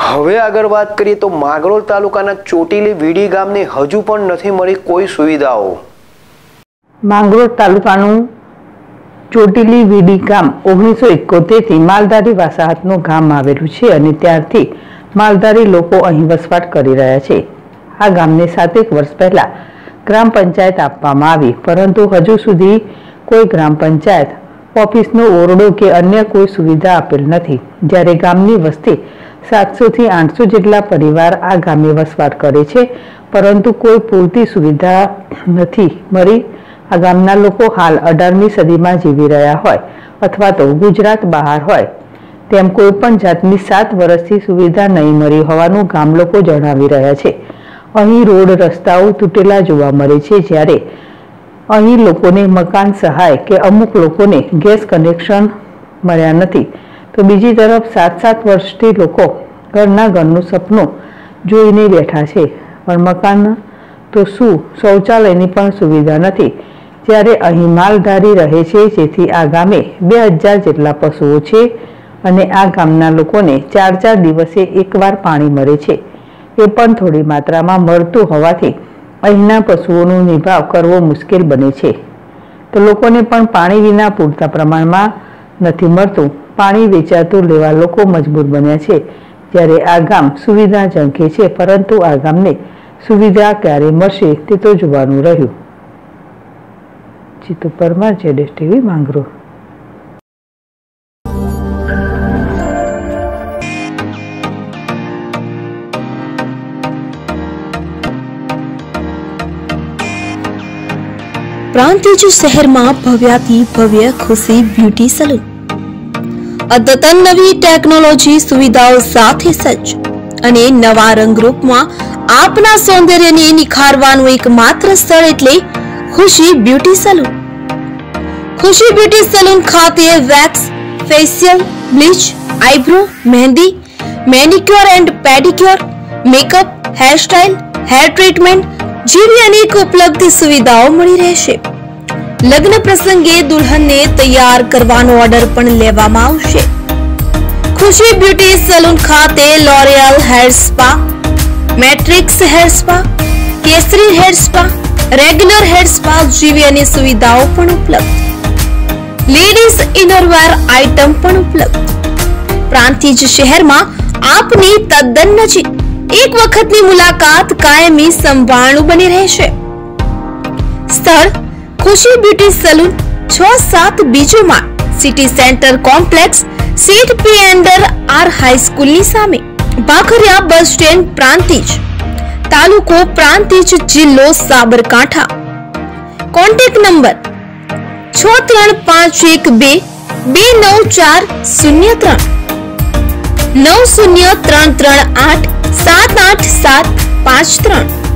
હવે આગળ વાત કરીએ તો માંગરોળ તાલુકાના ચોટીલી વીડી ગામને હજુ પણ નથી મળી કોઈ સુવિધાઓ। માંગરોળ તાલુકાનું ચોટીલી વીડી ગામ 1971 થી માલધારી વસાહતનું ગામ આવેલું છે અને ત્યારથી માલધારી લોકો અહીં વસવાટ કરી રહ્યા છે। આ ગામને 7 વર્ષ પહેલા ગ્રામ પંચાયત આપવામાં આવી, પરંતુ હજુ સુધી કોઈ ગ્રામ પંચાયત ઓફિસનો ઓરડો કે અન્ય કોઈ સુવિધા આપેલ નથી। જ્યારે ગામની વસ્તી 700 થી 800 જેટલા પરિવાર આ ગામે વસવાટ કરે છે, પરંતુ કોઈ પૂરતી સુવિધા નથી મળી। આ ગામના લોકો હાલ 18મી સદીમાં જીવી રહ્યા હોય અથવા તો ગુજરાત બહાર હોય તેમ કોઈ પણ જાતની 7 વર્ષથી સુવિધા નહીં મળી હોવાનું ગામ લોકો જણાવી રહ્યા છે। અહીં રોડ રસ્તાઓ તૂટેલા જોવા મળે છે, જ્યારે અહીં લોકોને મકાન સહાય કે અમુક લોકોને ગેસ કનેક્શન મળ્યા નથી, તો બીજી તરફ 7 વર્ષથી લોકો ઘરનું સપનું જોઈને બેઠા છે, પણ મકાન તો શું શૌચાલયની પણ સુવિધા નથી। જ્યારે અહીં માલધારી રહે છે, જેથી આ ગામે 2000 જેટલા પશુઓ છે અને આ ગામના લોકોને 4 દિવસે એકવાર પાણી મળે છે, એ પણ થોડી માત્રામાં મળતું હોવાથી અહીંના પશુઓનો નિભાવ કરવો મુશ્કેલ બને છે। તો લોકોને પણ પાણી વિના પૂરતા પ્રમાણમાં નથી મળતું। પાણી વેચાતું લેવા લોકો મજબૂર બન્યા છે, જ્યારે આ ગામ સુવિધા ઝંખે છે, પરંતુ આ ગામને સુવિધા ક્યારે મળશે તે તો જોવાનું રહ્યું। જીતુ પરમાર, જેડેશ ટીવી, માંગરોળ। પ્રાંતિજ શહેરમાં ભવ્યાથી ભવ્ય ખુશી બ્યુટી સલૂન અદ્યતન નવી ટેકનોલોજી સુવિધાઓ સાથે સજ્જ અને નવા રંગરૂપમાં આપના સૌંદર્યને નિખારવાનું એકમાત્ર સ્થળ એટલે Khushi beauty salon. Khushi beauty salon ખાતે wax, facial, bleach, eyebrow, mehndi, manicure and pedicure, makeup, hairstyle, hair treatment જેવી અનેક ઉપલબ્ધ સુવિધાઓ મળી રહેશે। લગ્ન પ્રસંગે દુલ્હનને તૈયાર કરવાનો ઓર્ડર પણ લેવામાં આવશે। ખુશી બ્યુટી સલૂન ખાતે L'Oreal hair spa, Matrix hair spa, Kesari hair spa, regular hair spa જેવી અનેક સુવિધાઓ પણ ઉપલબ્ધ। લેડીઝ ઇનરવેર આઇટમ પણ ઉપલબ્ધ। પ્રાંતિજ શહેરમાં આપની તદ્દન નજીક એક વખતની મુલાકાત કાયમી સંભાળનું બની રહેશે। સ્થળ ખુશી બ્યુટી સલૂન 6-7 બીજો માળ, સિટી સેન્ટર કોમ્પ્લેક્સ, સીટ પી અંડર આર હાઈસ્કૂલની સામે, ભાખરિયા બસ સ્ટેન્ડ, પ્રાંતિજ, તાલુકો પ્રાંતિજ, જિલ્લો સાબરકાંઠા। Contact number 63512 29403 90338 78753।